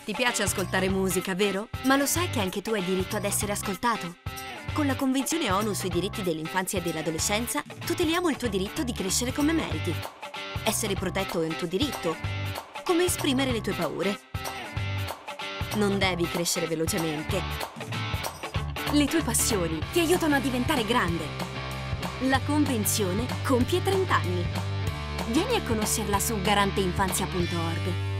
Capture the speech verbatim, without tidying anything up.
Ti piace ascoltare musica, vero? Ma lo sai che anche tu hai diritto ad essere ascoltato? Con la Convenzione ONU sui diritti dell'infanzia e dell'adolescenza tuteliamo il tuo diritto di crescere come meriti. Essere protetto è un tuo diritto, come esprimere le tue paure. Non devi crescere velocemente. Le tue passioni ti aiutano a diventare grande. La Convenzione compie trenta anni. Vieni a conoscerla su garanteinfanzia punto org.